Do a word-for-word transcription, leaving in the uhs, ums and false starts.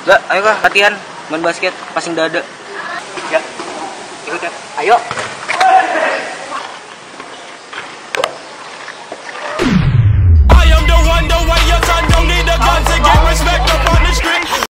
Gak, ayo kah latihan main basket, passing dada. Ya, ikut ya. Ayo.